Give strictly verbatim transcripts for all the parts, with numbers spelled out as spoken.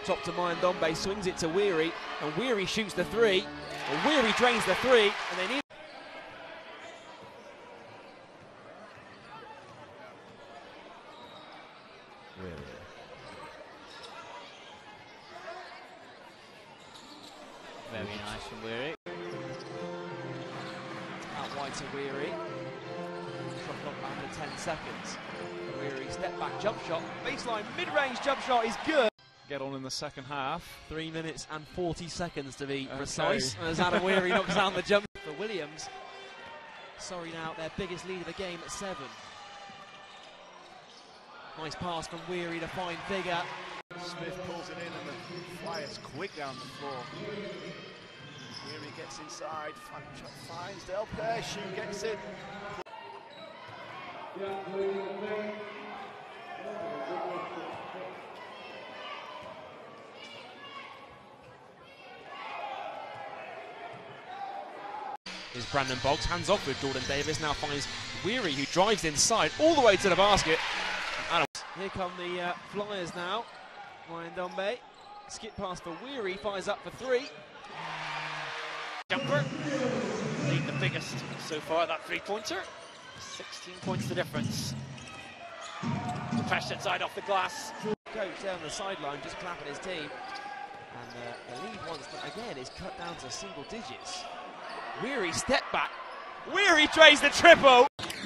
top to Ndombe, swings it to Weary, and Weary shoots the three. And Weary drains the three, and they need. Weary. Very nice from Weary. Out wide to Weary. Shot clock under ten seconds. Weary step back jump shot. Baseline mid-range jump shot is good. Get on in the second half. Three minutes and forty seconds to be Okay. precise. As Adam Weary knocks down the jump for Williams. Sorry now, their biggest lead of the game at seven. Nice pass from Weary to find Figure. Smith pulls it in and the Flyers quick down the floor. Weary gets inside, finds Del Pesh, who gets it. Is Brandon Boggs, hands off with Jordan Davis, now finds Weary, who drives inside all the way to the basket. And here come the uh, Flyers now. Ndombe, skip pass for Weary, fires up for three. Jumper, lead the biggest so far, that three-pointer. sixteen points the difference. The press inside off the glass. Coach there on the sideline, just clapping his team. And uh, the lead once again is cut down to single digits. Weary step back. Weary drains the triple.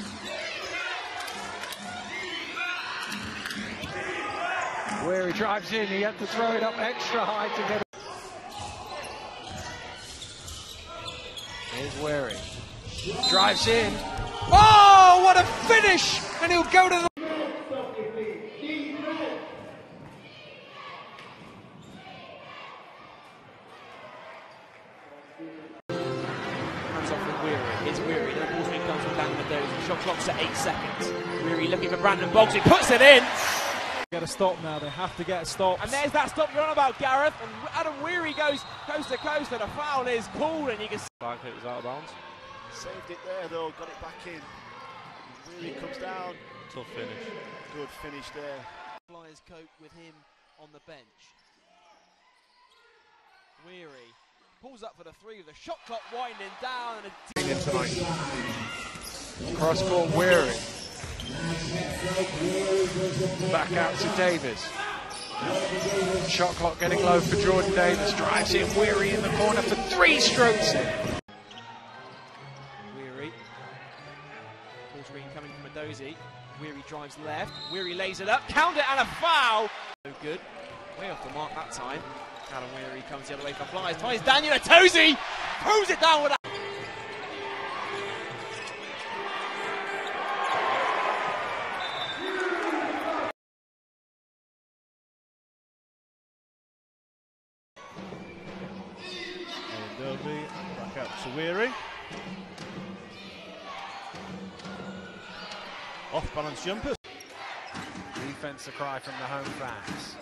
Weary drives in, he had to throw it up extra high to get it. Here's Weary. Drives in. Oh, what a finish! And he'll go to the... Hands off with Weary. It's Weary. Now ball screen comes from Dan Mendoza. Shot clock's at eight seconds. Weary looking for Brandon Boggs. He puts it in. Get a stop now, they have to get a stop. And there's that stop you're on about, Gareth. And Adam Weary goes coast to coast, and a foul is called, and you can see. Like it was out of bounds. Saved it there though, got it back in. Weary comes down. Tough finish. Good finish there. Flyers cope with him on the bench. Weary pulls up for the three with the shot clock winding down. And a Cross court Weary. Back out to Davis. Shot clock getting low for Jordan Davis. Drives in Weary in the corner for three strokes in. Weary. Ball screen coming from Adozi. Weary drives left. Weary lays it up. Count it and a foul. So good. Way off the mark that time. Adam Weary comes the other way for Flyers. Finds Daniel Adozi. Throws it down with a Ndombe, back out to Weary. Off balance jumper. Defense a cry from the home fans.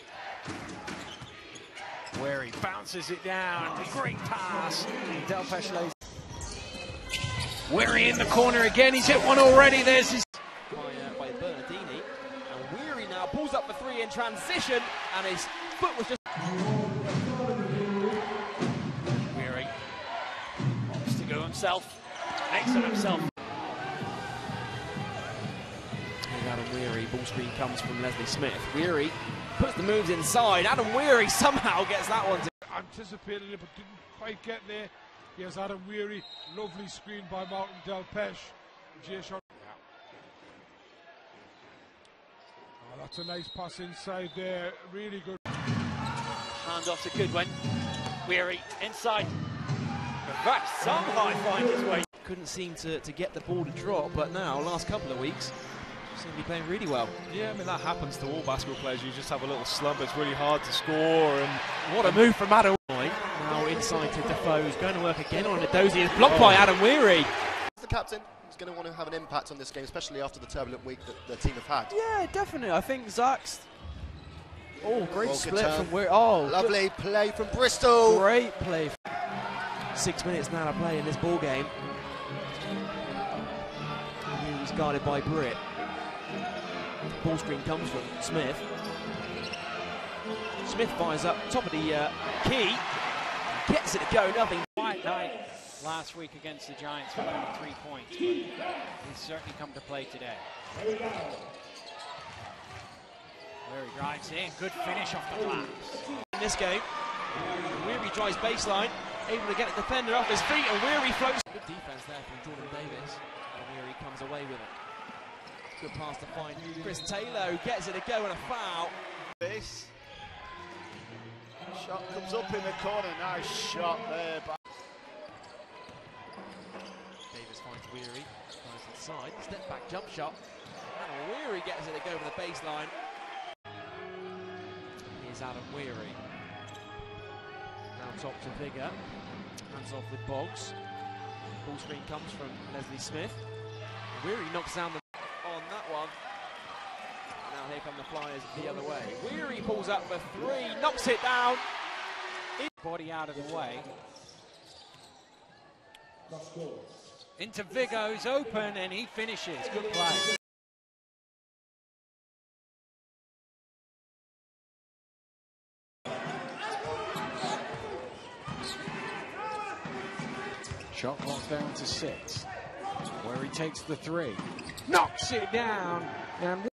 Weary bounces it down. Great pass. Del Pesh lays. Weary in the corner again. He's hit one already. There's his. by, uh, by Bernardini. And Weary now pulls up for three in transition. And his foot was just. Weary wants to go himself, makes it himself. Adam Weary, ball screen comes from Leslie Smith. Weary puts the moves inside. Adam Weary somehow gets that one to. Anticipated it but didn't quite get there. Here's Adam Weary, lovely screen by Martin Del Pesh. Jay Shot. Oh, that's a nice pass inside there, really good. Hand off to Goodwin. Weary inside. Back somehow finds his way. Couldn't seem to, to get the ball to drop, but now, last couple of weeks, seem to be playing really well. Yeah, I mean, that happens to all basketball players. You just have a little slump. It's really hard to score. And What a move from Adam. Now inside to Defoe, who's going to work again on Adozi. It's blocked oh. by Adam Weary. The captain is going to want to have an impact on this game, especially after the turbulent week that the team have had. Yeah, definitely. I think Zach's. Oh, great Well, split turn. from Weary. Oh, Lovely good. Play from Bristol. Great play. Six minutes now to play in this ball game. Weary's guarded by Britt. Ball screen comes from Smith. Smith fires up top of the uh, key, gets it to go, nothing. Quiet night last week against the Giants with only three points, but he's certainly come to play today. Where he drives in, good finish off the glass. In this game, Weary drives baseline, able to get the defender off his feet, and Weary floats. Good defense there from Jordan Davis, and Weary comes away with it. Good pass to find Chris Taylor, who gets it to go, and a foul. Base. Shot comes up in the corner, nice shot there. Davis finds Weary, goes inside, step back jump shot, and Weary gets it to go over the baseline. Here's Adam Weary. Now top to Vigor, hands off with Boggs. Ball screen comes from Leslie Smith. Weary knocks down the on that one. Now here come the Flyers the other way. Weary pulls up for three, knocks it down. Body out of the way. Into Vigo, who's open, and he finishes. Good play. Shot clock down to six. Where he takes the three. Knocks it down. And